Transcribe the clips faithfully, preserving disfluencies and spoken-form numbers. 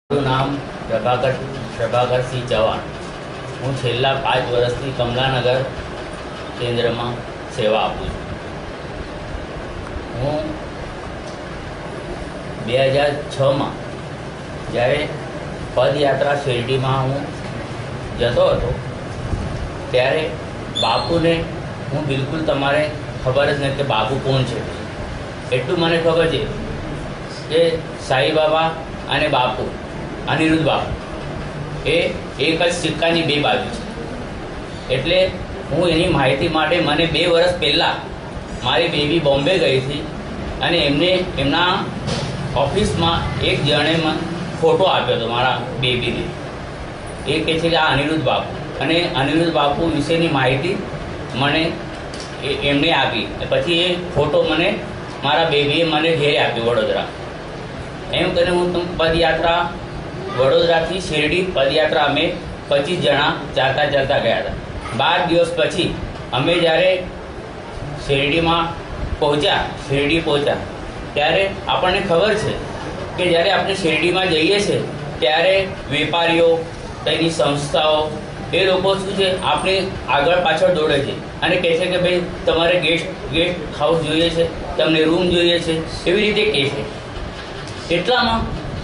મારું નામ પ્રભાકર પ્રભાકરસિંહ ચૌહાણ. હું છેલ્લા પાંચ વર્ષથી કમલાનગર કેન્દ્રમાં સેવા આપું છું. હું બે હજાર છમાં જ્યારે પદયાત્રા શેરડીમાં હું જતો હતો ત્યારે બાપુને હું બિલકુલ તમારે ખબર જ નથી કે બાપુ કોણ છે. એટલું મને ખબર છે કે સાંઈબાબા અને બાપુ અનિરુદ્ધ બાપુ એ એક જ સિક્કાની બે બાજુ છે. એટલે હું એની માહિતી માટે મને બે વર્ષ પહેલાં મારી બેબી બોમ્બે ગઈ હતી અને એમને એમના ઓફિસમાં એક જણે મને ફોટો આપ્યો હતો મારા બેબીને. એ કહે છે કે આ અનિરુદ્ધ બાપુ, અને અનિરુદ્ધ બાપુ વિશેની માહિતી મને એમને આપી. પછી એ ફોટો મને મારા બેબીએ મને ઘેરે આપ્યો વડોદરા. એમ કરીને હું પદયાત્રા વડોદરાથી શેરડી પદયાત્રા અમે પચીસ જણા ચાલતા ચાલતા ગયા હતા. બાર દિવસ પછી અમે જ્યારે શેરડીમાં પહોંચ્યા શેરડી પહોંચ્યા ત્યારે આપણને ખબર છે કે જ્યારે આપણે શેરડીમાં જઈએ છીએ ત્યારે વેપારીઓ, તેની સંસ્થાઓ, એ લોકો શું છે આપણે આગળ પાછળ દોડે છે અને કહે છે કે ભાઈ તમારે ગેસ્ટ ગેસ્ટ હાઉસ જોઈએ છે, તમને રૂમ જોઈએ છે, એવી રીતે કહે છે. એટલામાં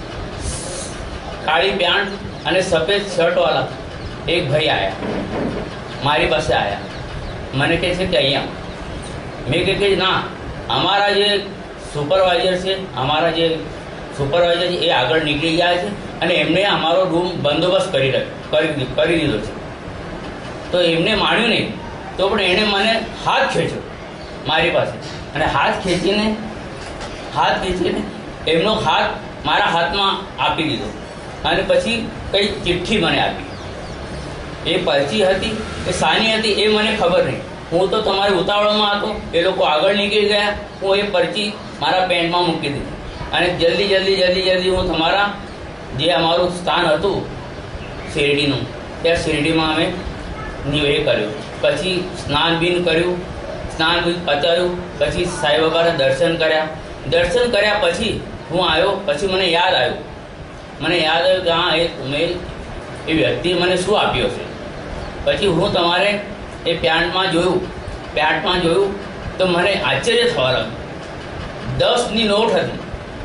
કાળી પેન્ટ અને સફેદ શર્ટવાળા એક ભાઈ આવ્યા, મારી પાસે આવ્યા. મને કહે છે કે અહીંયા. મેં કહે કે ના, અમારા જે સુપરવાઇઝર છે અમારા જે સુપરવાઇઝર છે એ આગળ નીકળી ગયા છે અને એમને અમારો રૂમ બંદોબસ્ત કરી કરી કરી દીધો છે. તો એમને માન્યું નહીં, તો પણ એણે મને હાથ ખેંચ્યો મારી પાસે, અને હાથ ખેંચીને હાથ ખેંચીને એમનો હાથ મારા હાથમાં આપી દીધો અને પછી કંઈ ચિઠ્ઠી મને આપી. એ પરચી હતી એ સાની હતી એ મને ખબર નહીં. હું તો તમારી ઉતાવળમાં હતો, એ લોકો આગળ નીકળી ગયા. હું એ પરચી મારા પેન્ટમાં મૂકી દીધી અને જલ્દી જલ્દી જલ્દી જલ્દી હું તમારા જે અમારું સ્થાન હતું શેરડીનું, ત્યાં શેરડીમાં અમે એ કર્યું. પછી સ્નાન બીન કર્યું, સ્નાન બીન પતાવ્યું. પછી સાંઈબાબાના દર્શન કર્યા. દર્શન કર્યા પછી હું આવ્યો. પછી મને યાદ આવ્યું મને યાદ આવ્યું કે હા, એ ઉમેર એ વ્યક્તિએ મને શું આપ્યો છે. પછી હું તમારે એ પેન્ટમાં જોયું પેન્ટમાં જોયું તો મને આશ્ચર્ય થવા લાગ્યું. દસની નોટ હતી,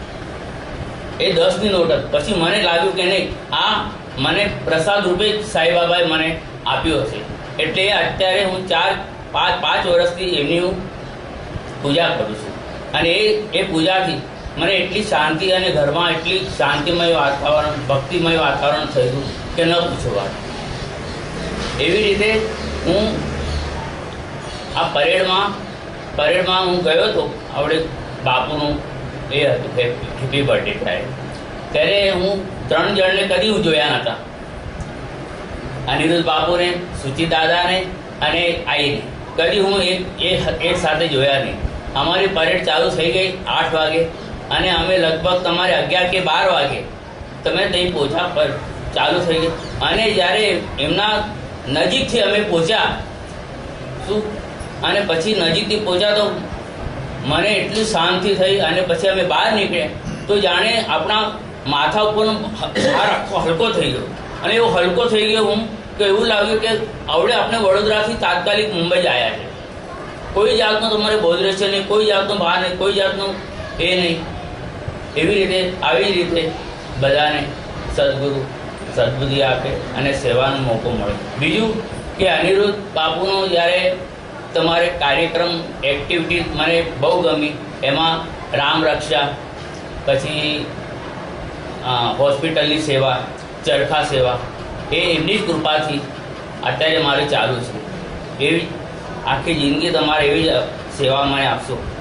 એ દસની નોટ હતી. પછી મને લાગ્યું કે નહીં, આ મને પ્રસાદ રૂપે સાંઈબાબાએ મને આપ્યો છે. એટલે અત્યારે હું ચાર પાંચ પાંચ વર્ષથી એમની હું પૂજા કરું છું. અને એ એ પૂજાથી મને એટલી શાંતિ અને ઘરમાં એટલી શાંતિમય વાતાવરણ, ભક્તિમય વાતાવરણ થયું કે ન પૂછો વાત. એવી રીતે હું આ પરેડમાં પરેડમાં હું ગયો હતો. આપણે બાપુનું એ હતું હેપી બર્થડે થાય ત્યારે હું ત્રણ જણને કદી હું જોયા નહોતા. અનિરુદ્ધ બાપુને, સુચિત દાદાને અને આઈને કદી હું એક એક સાથે જોયા નહીં. અમારી પરેડ ચાલુ થઈ ગઈ આઠ વાગે અને અમે લગભગ તમારે અગિયાર કે બાર વાગે તમે ત્યાં પહોંચ્યા પર ચાલુ થઈ ગઈ. અને જ્યારે એમના નજીકથી અમે પહોંચ્યા શું અને પછી નજીકથી પહોંચ્યા તો મને એટલી શાંતિ થઈ. અને પછી અમે બહાર નીકળ્યા તો જાણે આપણા માથા ઉપરનો ભાર આખો હલકો થઈ ગયો. અને એવો હલકો થઈ ગયો હું તો એવું લાગ્યું કે આવડે આપણે વડોદરાથી તાત્કાલિક મુંબઈ જ આવ્યા છે. કોઈ જાતનું તમારે બોધરેશ નહીં, કોઈ જાતનું બહાર નહીં, કોઈ જાતનું એ નહીં. એવી રીતે આવી રીતે બધાને સદગુરુ સદબુદ્ધિ આપે અને સેવાનો મોકો મળે. બીજું કે અનિરુદ્ધ બાપુનો જ્યારે તમારે કાર્યક્રમ એક્ટિવિટી મને બહુ ગમી. એમાં રામ રક્ષા, પછી હોસ્પિટલની સેવા, ચરખા સેવા, એ એમની જ કૃપાથી અત્યારે મારે ચાલુ છે. એવી આખી જિંદગી તમારે એવી સેવા મને આપશો.